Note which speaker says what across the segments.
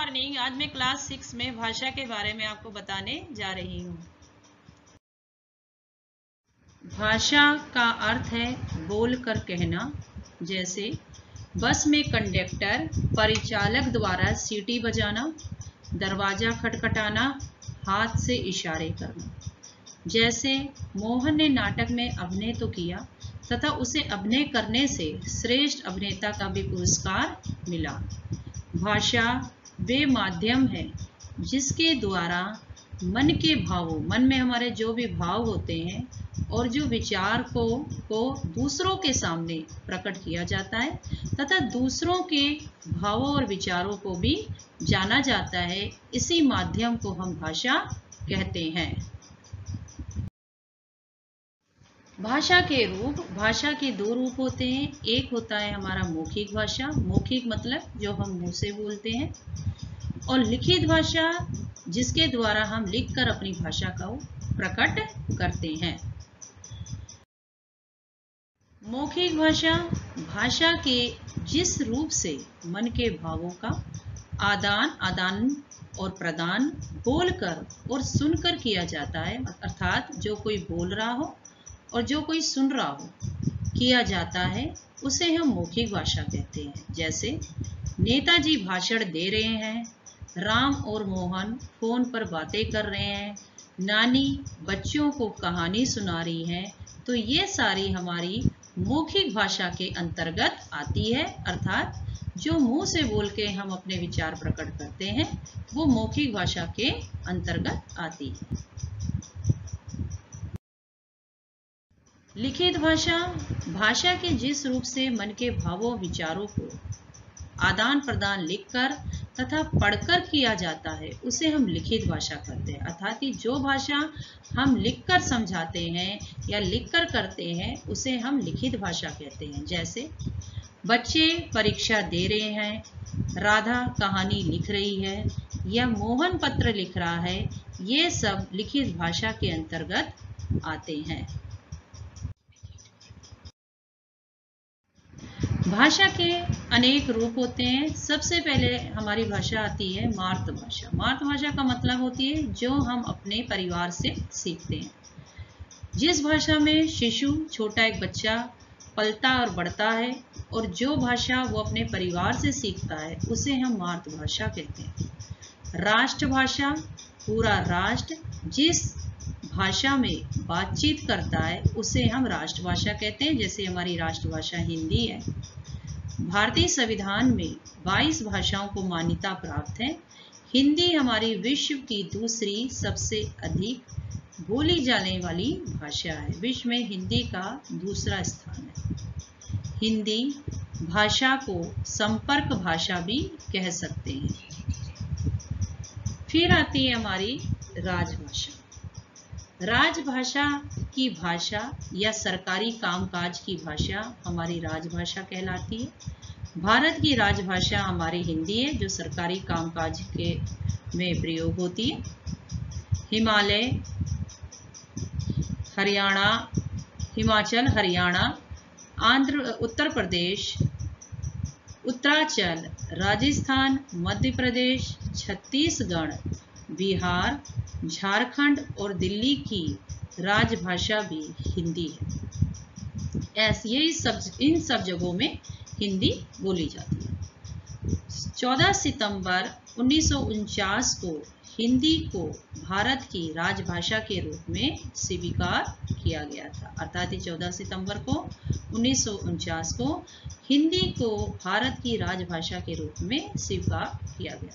Speaker 1: Morning. आज मैं class 6 में भाषा के बारे में आपको बताने जा रही हूँ। भाषा का अर्थ है बोलकर कहना। जैसे बस में कंडक्टर परिचालक द्वारा सीटी बजाना, दरवाजा खटखटाना, हाथ से इशारे करना। जैसे मोहन ने नाटक में अभिनय तो किया तथा उसे अभिनय करने से श्रेष्ठ अभिनेता का भी पुरस्कार मिला। भाषा वे माध्यम है जिसके द्वारा मन के भावों, मन में हमारे जो भी भाव होते हैं और जो विचार को दूसरों के सामने प्रकट किया जाता है तथा दूसरों के भावों और विचारों को भी जाना जाता है। इसी माध्यम को हम भाषा कहते हैं। भाषा के दो रूप होते हैं। एक होता है हमारा मौखिक भाषा, मौखिक मतलब जो हम मुंह से बोलते हैं, और लिखित भाषा जिसके द्वारा हम लिखकर अपनी भाषा का प्रकट करते हैं। मौखिक भाषा, भाषा के जिस रूप से मन के भावों का आदान और प्रदान बोलकर और सुनकर किया जाता है, अर्थात जो कोई बोल रहा हो और जो कोई सुन रहा हो किया जाता है, उसे हम मौखिक भाषा कहते हैं। जैसे नेताजी भाषण दे रहे हैं, राम और मोहन फोन पर बातें कर रहे हैं, नानी बच्चों को कहानी सुना रही है, तो ये सारी हमारी मौखिक भाषा के अंतर्गत आती है। अर्थात जो मुंह से बोल के हम अपने विचार प्रकट करते हैं वो मौखिक भाषा के अंतर्गत आती है। लिखित भाषा, भाषा के जिस रूप से मन के भावों विचारों को आदान प्रदान लिखकर तथा पढ़कर किया जाता है उसे हम लिखित भाषा कहते हैं। अर्थात कि जो भाषा हम लिखकर समझाते हैं या लिखकर करते हैं उसे हम लिखित भाषा कहते हैं। जैसे बच्चे परीक्षा दे रहे हैं, राधा कहानी लिख रही है या मोहन पत्र लिख रहा है, ये सब लिखित भाषा के अंतर्गत आते हैं। भाषा के अनेक रूप होते हैं। सबसे पहले हमारी भाषा आती है मातृभाषा। मातृभाषा का मतलब होती है जो हम अपने परिवार से सीखते हैं। जिस भाषा में शिशु, छोटा एक बच्चा पलता और बढ़ता है और जो भाषा वो अपने परिवार से सीखता है उसे हम मातृभाषा कहते हैं। राष्ट्रभाषा, पूरा राष्ट्र जिस भाषा में बातचीत करता है उसे हम राष्ट्रभाषा कहते हैं। जैसे हमारी राष्ट्रभाषा हिंदी है। भारतीय संविधान में 22 भाषाओं को मान्यता प्राप्त है। हिंदी हमारी विश्व की दूसरी सबसे अधिक बोली जाने वाली भाषा है। विश्व में हिंदी का दूसरा स्थान है। हिंदी भाषा को संपर्क भाषा भी कह सकते हैं। फिर आती है हमारी राजभाषा। राजभाषा की भाषा या सरकारी कामकाज की भाषा हमारी राजभाषा कहलाती है। भारत की राजभाषा हमारी हिंदी है जो सरकारी कामकाज के में प्रयोग होती है। हिमाचल, हरियाणा, उत्तर प्रदेश, उत्तरांचल, राजस्थान, मध्य प्रदेश, छत्तीसगढ़, बिहार, झारखंड और दिल्ली की राजभाषा भी हिंदी है। इन सब जगहों में हिंदी बोली जाती है। 14 सितंबर 1949 को हिंदी को भारत की राजभाषा के रूप में स्वीकार किया गया था। अर्थात 14 सितंबर को 1949 को हिंदी को भारत की राजभाषा के रूप में स्वीकार किया गया।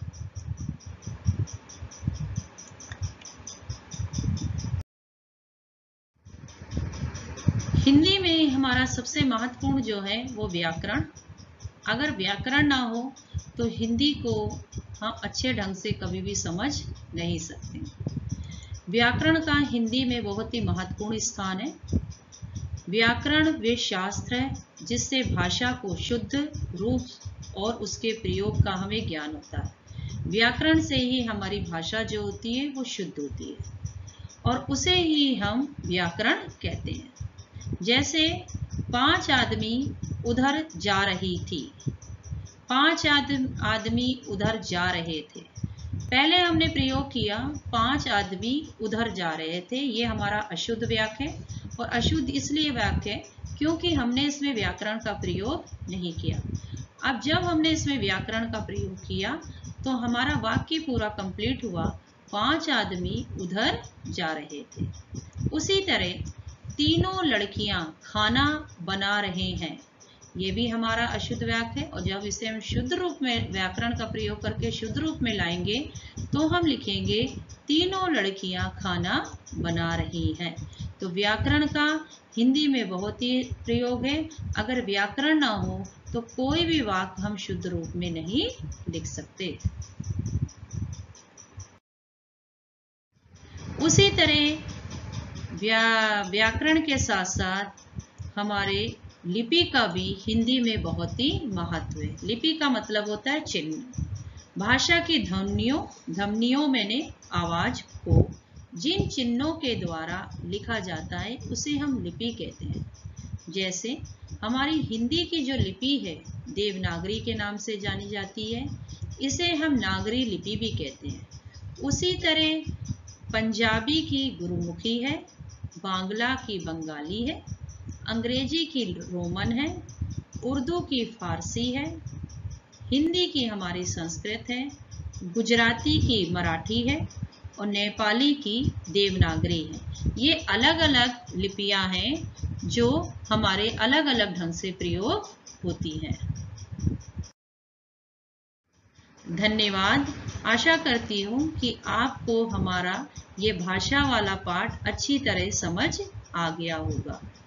Speaker 1: हिंदी में हमारा सबसे महत्वपूर्ण जो है वो व्याकरण। अगर व्याकरण ना हो तो हिंदी को हम अच्छे ढंग से कभी भी समझ नहीं सकते। व्याकरण का हिंदी में बहुत ही महत्वपूर्ण स्थान है। व्याकरण वे शास्त्र है जिससे भाषा को शुद्ध रूप और उसके प्रयोग का हमें ज्ञान होता है। व्याकरण से ही हमारी भाषा जो होती है वो शुद्ध होती है और उसे ही हम व्याकरण कहते हैं। जैसे 5 आदमी उधर जा रही थी, 5 आदमी उधर जा रहे थे। पहले हमने प्रयोग किया 5 आदमी उधर जा रहे थे, ये हमारा अशुद्ध वाक्य है। और अशुद्ध इसलिए वाक्य है क्योंकि हमने इसमें व्याकरण का प्रयोग नहीं किया। अब जब हमने इसमें व्याकरण का प्रयोग किया तो हमारा वाक्य पूरा कंप्लीट हुआ, 5 आदमी उधर जा रहे थे। उसी तरह तीनों लड़कियां खाना बना रहे हैं, ये भी हमारा अशुद्ध वाक्य है। और जब इसे हम शुद्ध रूप में व्याकरण का प्रयोग करके शुद्ध रूप में लाएंगे तो हम लिखेंगे तीनों लड़कियां खाना बना रही हैं। तो व्याकरण का हिंदी में बहुत ही प्रयोग है। अगर व्याकरण ना हो तो कोई भी वाक्य हम शुद्ध रूप में नहीं लिख सकते। उसी तरह व्याकरण के साथ साथ हमारे लिपि का भी हिंदी में बहुत ही महत्व है। लिपि का मतलब होता है चिन्ह। भाषा की ध्वनियों में आवाज को जिन चिन्हों के द्वारा लिखा जाता है उसे हम लिपि कहते हैं। जैसे हमारी हिंदी की जो लिपि है देवनागरी के नाम से जानी जाती है, इसे हम नागरी लिपि भी कहते हैं। उसी तरह पंजाबी की गुरुमुखी है, बांग्ला की बंगाली है, अंग्रेजी की रोमन है, उर्दू की फारसी है, हिंदी की हमारी संस्कृत है, गुजराती की मराठी है और नेपाली की देवनागरी है। ये अलग अलग लिपियां हैं जो हमारे अलग अलग ढंग से प्रयोग होती हैं। धन्यवाद। आशा करती हूँ कि आपको हमारा ये भाषा वाला पाठ अच्छी तरह समझ आ गया होगा।